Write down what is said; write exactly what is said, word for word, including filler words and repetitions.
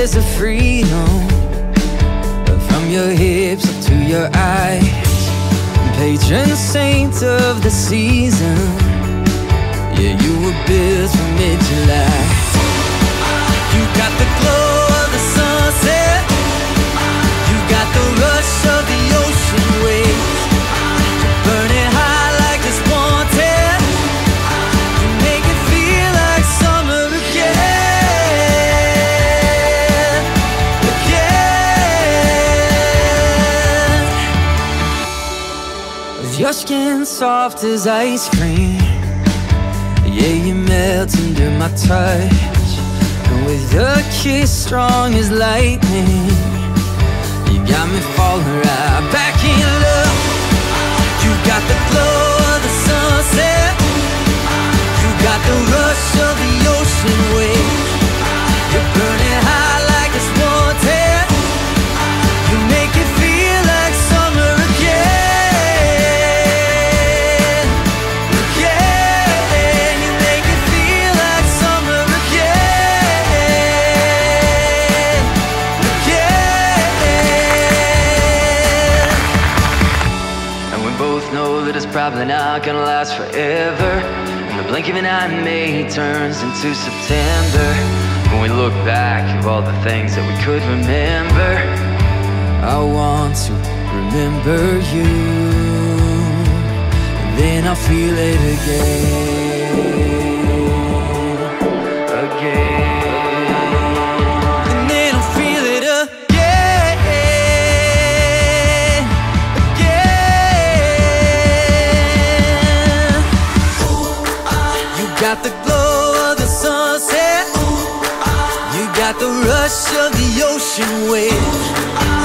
tears of freedom from your hips up to your eyes. Patron saint of the season, yeah, you were built for mid-July. You got the glow of the sunset, you got the rush of the ocean waves, burning high like it's wanted. You make it feel like summer again, again. With your skin soft as ice cream, yeah, you melt under my touch. And with a kiss strong as lightning, you got me falling right back in love. You got the glow of the sunset, you got the rush of the ocean waves, you're burning high like it's wanted. You make it feel like summer again, again. You make it feel like summer again, again. And we both know that it's probably not gonna last forever. In the blink of an eye, May turns into September. When we look back at all the things that we could remember, I want to remember you, and then I'll feel it again, again, and then I'll feel it again, again. You got the glow of the sunset, you got the rush of the ocean waves,